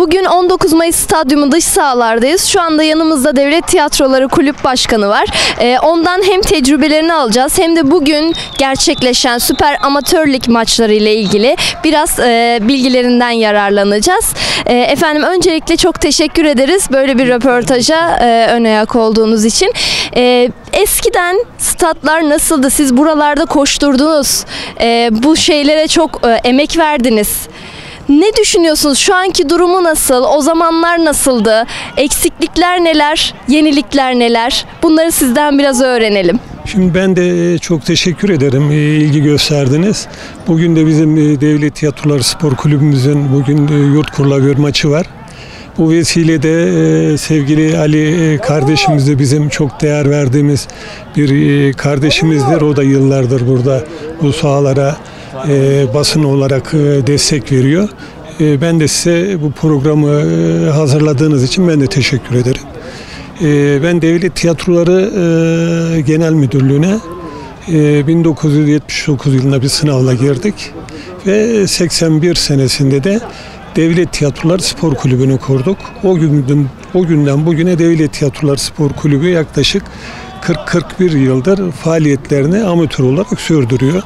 Bugün 19 Mayıs Stadyumu dış sahalardayız. Şu anda yanımızda Devlet Tiyatroları Kulüp Başkanı var. Ondan hem tecrübelerini alacağız hem de bugün gerçekleşen Süper Amatör Lig maçları ile ilgili biraz bilgilerinden yararlanacağız. Efendim öncelikle çok teşekkür ederiz böyle bir röportaja ön ayak olduğunuz için. Eskiden statlar nasıldı? Siz buralarda koşturdunuz. Bu şeylere çok emek verdiniz. Ne düşünüyorsunuz? Şu anki durumu nasıl? O zamanlar nasıldı? Eksiklikler neler? Yenilikler neler? Bunları sizden biraz öğrenelim. Şimdi ben de çok teşekkür ederim. İlgi gösterdiniz. Bugün de bizim Devlet Tiyatroları Spor Kulübümüzün bugün yurt kurula bir maçı var. Bu vesilede sevgili Ali kardeşimiz de bizim çok değer verdiğimiz bir kardeşimizdir. O da yıllardır burada bu sahalara basın olarak destek veriyor. Ben de size bu programı hazırladığınız için ben de teşekkür ederim. Ben Devlet Tiyatroları Genel Müdürlüğü'ne 1979 yılında bir sınavla girdik ve 81 senesinde de Devlet Tiyatroları Spor Kulübü'nü kurduk. O günden bugüne Devlet Tiyatroları Spor Kulübü yaklaşık 40-41 yıldır faaliyetlerini amatör olarak sürdürüyor.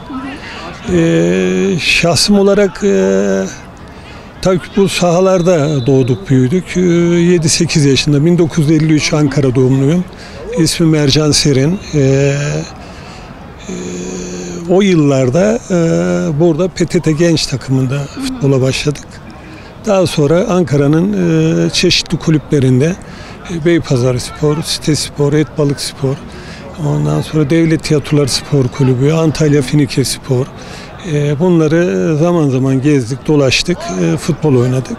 Şahsım olarak tabii bu sahalarda doğduk büyüdük. 7-8 yaşında 1953 Ankara doğumluyum. İsmim Ercan Serin. O yıllarda burada PTT Genç takımında futbola başladık. Daha sonra Ankara'nın çeşitli kulüplerinde Beypazarı Spor, Site Spor, Etbalık Spor, ondan sonra Devlet Tiyatroları Spor Kulübü, Antalya Finike Spor. Bunları zaman zaman gezdik, dolaştık, futbol oynadık.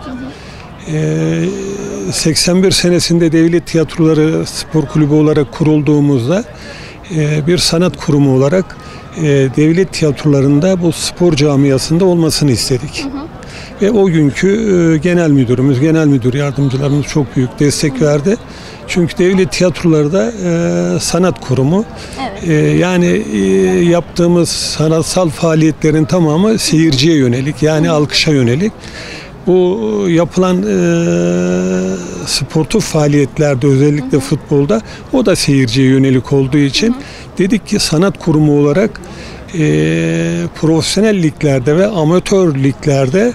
81 senesinde Devlet Tiyatroları Spor Kulübü olarak kurulduğumuzda bir sanat kurumu olarak devlet tiyatrolarında bu spor camiasında olmasını istedik. Ve o günkü genel müdürümüz, genel müdür yardımcılarımız çok büyük destek verdi. Çünkü devlet tiyatroları da sanat kurumu. Evet. Yani yaptığımız sanatsal faaliyetlerin tamamı seyirciye yönelik, yani alkışa yönelik. Bu yapılan sportif faaliyetlerde, özellikle futbolda, o da seyirciye yönelik olduğu için dedik ki sanat kurumu olarak profesyonel liglerde ve amatör liglerde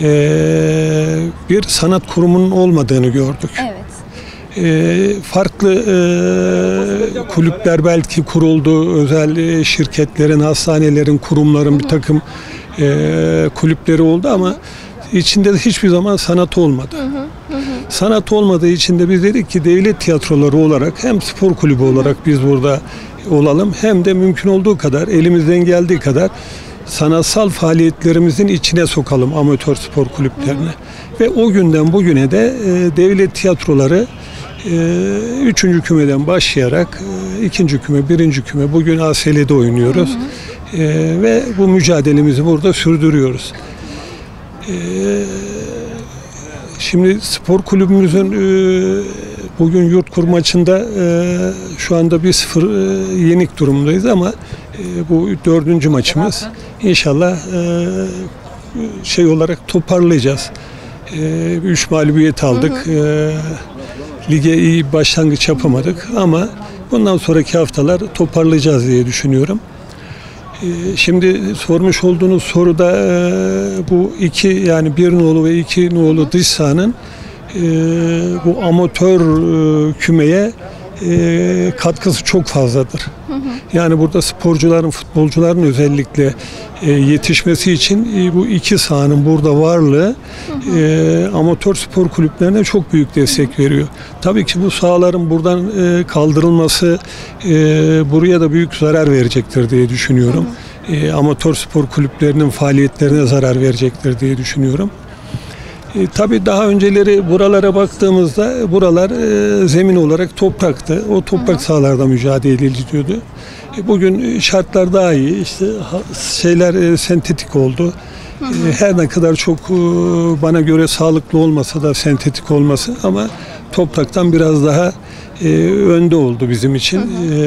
bir sanat kurumunun olmadığını gördük. Evet. Farklı kulüpler belki kuruldu, özel şirketlerin, hastanelerin, kurumların bir takım kulüpleri oldu ama içinde de hiçbir zaman sanat olmadı. Sanat olmadığı için de biz dedik ki devlet tiyatroları olarak hem spor kulübü olarak biz burada olalım hem de mümkün olduğu kadar, elimizden geldiği kadar sanatsal faaliyetlerimizin içine sokalım amatör spor kulüplerine. Ve o günden bugüne de devlet tiyatroları 3. kümeden başlayarak 2. küme, 1. küme, bugün ASL'de oynuyoruz. Ve bu mücadelemizi burada sürdürüyoruz. Şimdi spor kulübümüzün bugün yurt kur maçında şu anda 1-0 yenik durumdayız ama bu 4. maçımız. İnşallah şey olarak toparlayacağız. 3 mağlubiyet aldık. Lige iyi başlangıç yapamadık ama bundan sonraki haftalar toparlayacağız diye düşünüyorum. Şimdi sormuş olduğunuz soruda bu iki, yani 1 nolu ve 2 nolu dış sahanın bu amatör kümeye katkısı çok fazladır. Yani burada sporcuların, futbolcuların özellikle yetişmesi için bu iki sahanın burada varlığı amatör spor kulüplerine çok büyük destek veriyor. Tabii ki bu sahaların buradan kaldırılması buraya da büyük zarar verecektir diye düşünüyorum. Amatör spor kulüplerinin faaliyetlerine zarar verecektir diye düşünüyorum. Tabii daha önceleri buralara baktığımızda buralar zemin olarak topraktı. O toprak sahalarda mücadele ediliyordu. Bugün şartlar daha iyi. İşte şeyler sentetik oldu. Her ne kadar çok bana göre sağlıklı olmasa da sentetik olması, ama topraktan biraz daha önde oldu bizim için.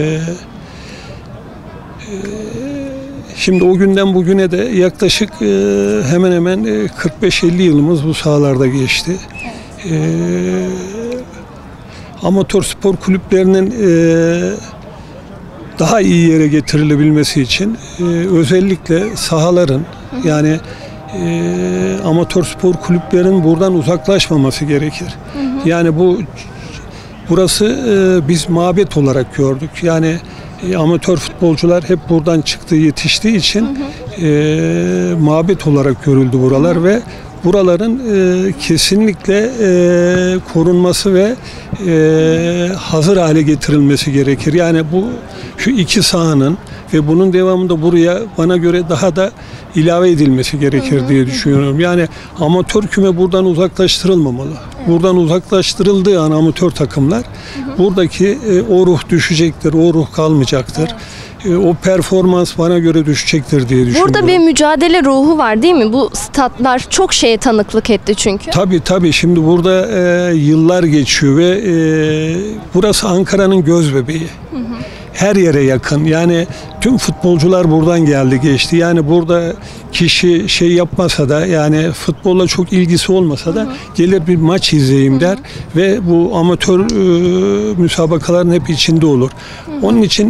Şimdi o günden bugüne de yaklaşık hemen hemen 45-50 yılımız bu sahalarda geçti. amatör spor kulüplerinin daha iyi yere getirilebilmesi için özellikle sahaların yani amatör spor kulüplerinin buradan uzaklaşmaması gerekir. Yani burası biz mabet olarak gördük. Yani amatör futbolcular hep buradan çıktı, yetiştiği için mabet olarak görüldü buralar ve buraların kesinlikle korunması ve hazır hale getirilmesi gerekir. Yani şu iki sahanın ve bunun devamında buraya bana göre daha da ilave edilmesi gerekir diye düşünüyorum. Yani amatör küme buradan uzaklaştırılmamalı. Buradan uzaklaştırıldığı an amatör takımlar buradaki o ruh düşecektir, o ruh kalmayacaktır. O performans bana göre düşecektir diye düşünüyorum. Burada bir mücadele ruhu var değil mi? Bu statlar çok şeye tanıklık etti çünkü. Tabii. Şimdi burada yıllar geçiyor ve burası Ankara'nın gözbebeği. Her yere yakın. Yani tüm futbolcular buradan geldi geçti. Yani burada kişi şey yapmasa da yani futbolla çok ilgisi olmasa da gelir bir maç izleyeyim der ve bu amatör müsabakaların hep içinde olur. Onun için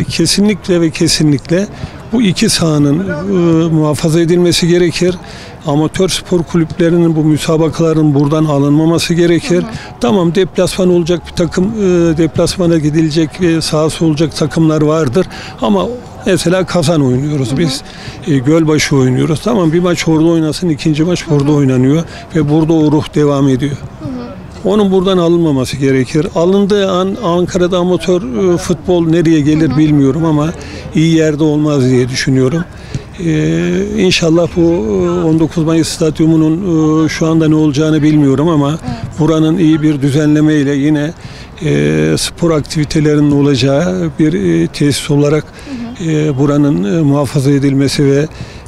kesinlikle bu iki sahanın muhafaza edilmesi gerekir. Amatör spor kulüplerinin bu müsabakaların buradan alınmaması gerekir. Tamam, deplasman olacak bir takım, deplasmana gidilecek ve sahası olacak takımlar vardır. Ama mesela Kazan oynuyoruz biz. Gölbaşı oynuyoruz. Tamam, bir maç orada oynasın, ikinci maç burada oynanıyor ve burada o ruh devam ediyor. Onun buradan alınmaması gerekir. Alındığı an Ankara'da amatör futbol nereye gelir bilmiyorum ama iyi yerde olmaz diye düşünüyorum. İnşallah bu 19 Mayıs Stadyumu'nun şu anda ne olacağını bilmiyorum ama buranın iyi bir düzenlemeyle yine spor aktivitelerinin olacağı bir tesis olarak buranın muhafaza edilmesi ve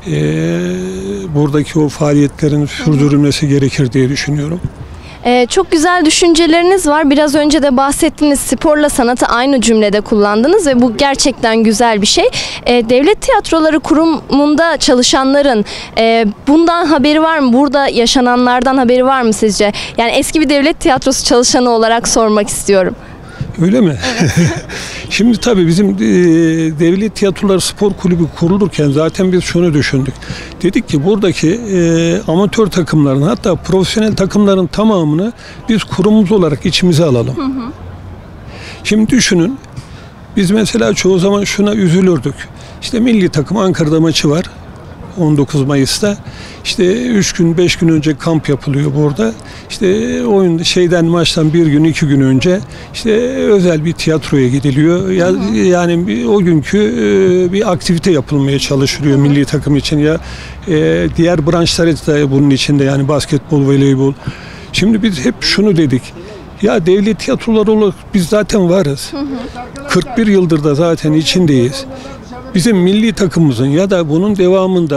buradaki o faaliyetlerin sürdürülmesi gerekir diye düşünüyorum. Çok güzel düşünceleriniz var. Biraz önce de bahsettiğiniz sporla sanatı aynı cümlede kullandınız ve bu gerçekten güzel bir şey. Devlet Tiyatroları Kurumu'nda çalışanların bundan haberi var mı? Burada yaşananlardan haberi var mı sizce? Yani eski bir devlet tiyatrosu çalışanı olarak sormak istiyorum. Öyle mi? Evet. Şimdi tabii bizim Devlet Tiyatroları Spor Kulübü kurulurken zaten biz şunu düşündük. Dedik ki buradaki amatör takımların hatta profesyonel takımların tamamını biz kurumumuz olarak içimize alalım. Şimdi düşünün, biz mesela çoğu zaman şuna üzülürdük. İşte milli takım Ankara'da maçı var 19 Mayıs'ta. İşte 3 gün 5 gün önce kamp yapılıyor burada. İşte maçtan 1 gün 2 gün önce işte özel bir tiyatroya gidiliyor. Yani o günkü bir aktivite yapılmaya çalışılıyor milli takım için ya diğer branşlar da bunun içinde yani basketbol, voleybol. Şimdi biz hep şunu dedik. Ya devlet tiyatroları olarak biz zaten varız. 41 yıldır da zaten içindeyiz. Bizim milli takımımızın ya da bunun devamında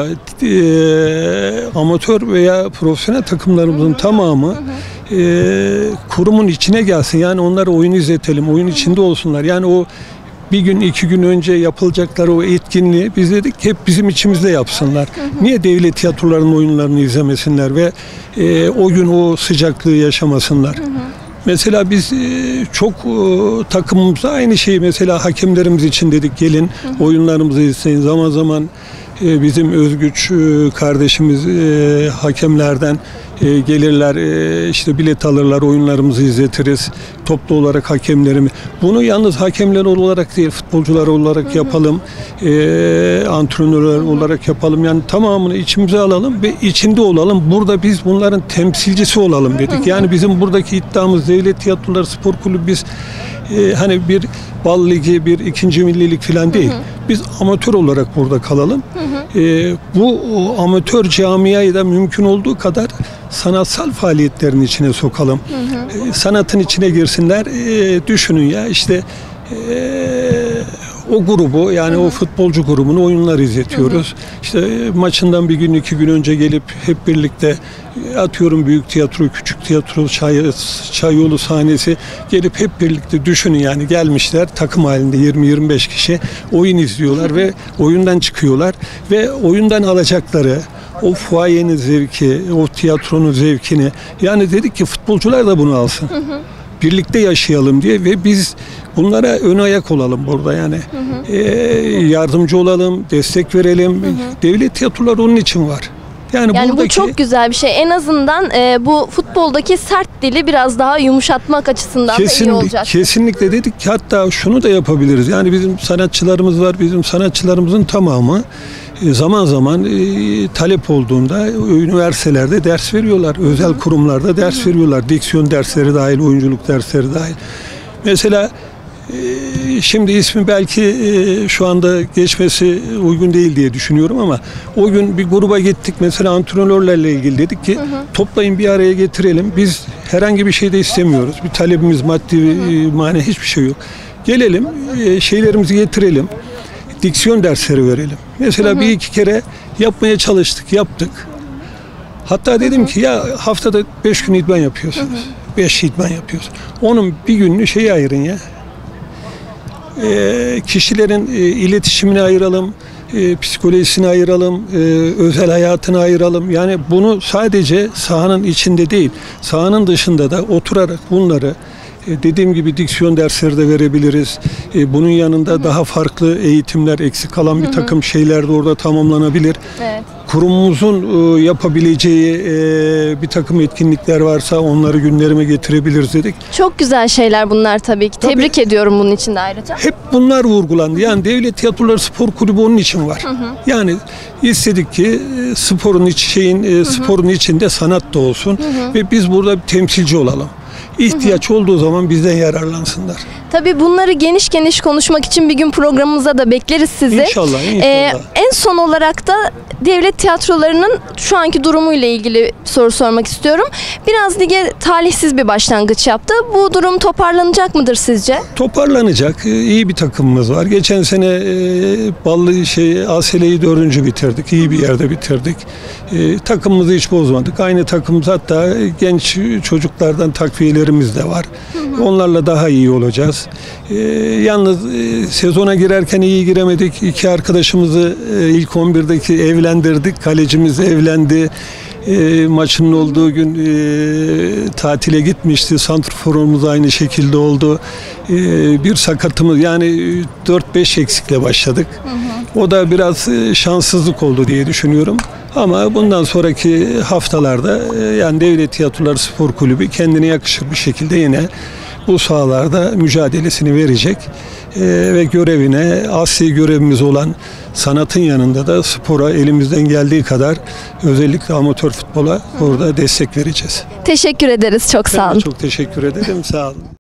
amatör veya profesyonel takımlarımızın tamamı kurumun içine gelsin. Yani onlara oyun izletelim, oyun içinde olsunlar. Yani o bir gün 2 gün önce yapılacakları o etkinliği biz dedik hep bizim içimizde yapsınlar. Niye devlet tiyatrolarının oyunlarını izlemesinler ve o gün o sıcaklığı yaşamasınlar? Mesela biz çok takımımıza aynı şeyi mesela hakemlerimiz için dedik gelin oyunlarımızı izleyin. Zaman zaman bizim Özgüç kardeşimiz hakemlerden gelirler işte bilet alırlar oyunlarımızı izletiriz toplu olarak hakemlerimi. Bunu yalnız hakemler olarak değil futbolcular olarak yapalım, antrenörler olarak yapalım. Yani tamamını içimize alalım ve içinde olalım. Burada biz bunların temsilcisi olalım dedik. Yani bizim buradaki iddiamız Devlet Tiyatroları Spor Kulübü biz hani bir bal ligi, bir ikinci millilik falan değil. Biz amatör olarak burada kalalım. Bu amatör camiayı da mümkün olduğu kadar sanatsal faaliyetlerin içine sokalım. Sanatın içine girsinler. Düşünün ya işte o grubu yani o futbolcu grubunu oyunlar izletiyoruz. İşte maçından bir gün 2 gün önce gelip hep birlikte atıyorum büyük tiyatro, küçük tiyatro, Çayyolu sahnesi gelip hep birlikte düşünün yani gelmişler takım halinde 20-25 kişi oyun izliyorlar ve oyundan çıkıyorlar ve oyundan alacakları o fuayenin zevki, o tiyatronun zevkini. Yani dedik ki futbolcular da bunu alsın. Birlikte yaşayalım diye ve biz bunlara ön ayak olalım burada yani. Yardımcı olalım, destek verelim. Devlet tiyatroları onun için var. Yani bu çok güzel bir şey. En azından bu futboldaki sert dili biraz daha yumuşatmak açısından da iyi olacak. Kesinlikle dedik ki hatta şunu da yapabiliriz. Yani bizim sanatçılarımız var. Bizim sanatçılarımızın tamamı zaman zaman talep olduğunda üniversitelerde ders veriyorlar. Özel kurumlarda ders veriyorlar. Diksiyon dersleri dahil, oyunculuk dersleri dahil. Mesela şimdi ismi belki şu anda geçmesi uygun değil diye düşünüyorum ama o gün bir gruba gittik mesela antrenörlerle ilgili dedik ki toplayın bir araya getirelim. Biz herhangi bir şey de istemiyoruz. Bir talebimiz maddi mane hiçbir şey yok. Gelelim şeylerimizi getirelim. Diksiyon dersleri verelim. Mesela bir iki kere yapmaya çalıştık, yaptık. Hatta dedim ki ya haftada 5 gün idman yapıyorsunuz. 5 idman yapıyorsunuz. Onun bir gününü şeye ayırın ya. Kişilerin iletişimini ayıralım, psikolojisini ayıralım, özel hayatını ayıralım. Yani bunu sadece sahanın içinde değil, sahanın dışında da oturarak bunları dediğim gibi diksiyon dersleri de verebiliriz. Bunun yanında daha farklı eğitimler, eksik kalan bir takım şeyler de orada tamamlanabilir. Evet. Kurumumuzun yapabileceği bir takım etkinlikler varsa onları gündeme getirebiliriz dedik. Çok güzel şeyler bunlar tabii ki. Tebrik ediyorum bunun için de ayrıca. Hep bunlar vurgulandı. Yani Devlet Tiyatroları Spor Kulübü onun için var. Yani istedik ki sporun içinde sanat da olsun ve biz burada bir temsilci olalım. İhtiyaç olduğu zaman bizden yararlansınlar. Tabii bunları geniş geniş konuşmak için bir gün programımıza da bekleriz sizi. İnşallah. En son olarak da devlet tiyatrolarının şu anki durumuyla ilgili soru sormak istiyorum. Biraz lige talihsiz bir başlangıç yaptı. Bu durum toparlanacak mıdır sizce? Toparlanacak. İyi bir takımımız var. Geçen sene ASL'yi 4. bitirdik. İyi bir yerde bitirdik. Takımımızı hiç bozmadık. Aynı takımımız, hatta genç çocuklardan takviyelerimiz de var. Onlarla daha iyi olacağız. Yalnız sezona girerken iyi giremedik. 2 arkadaşımızı ilk 11'deki evlendirdik. Kalecimiz evlendi. Maçının olduğu gün tatile gitmişti. Santrforumuz aynı şekilde oldu. Bir sakatımız, yani 4-5 eksikle başladık. O da biraz şanssızlık oldu diye düşünüyorum. Ama bundan sonraki haftalarda yani Devlet Tiyatroları Spor Kulübü kendine yakışır bir şekilde yine bu sahalarda mücadelesini verecek ve görevine, asli görevimiz olan sanatın yanında da spora elimizden geldiği kadar özellikle amatör futbola orada destek vereceğiz. Teşekkür ederiz. Çok sağ olun. Ben de çok teşekkür ederim. Sağ olun.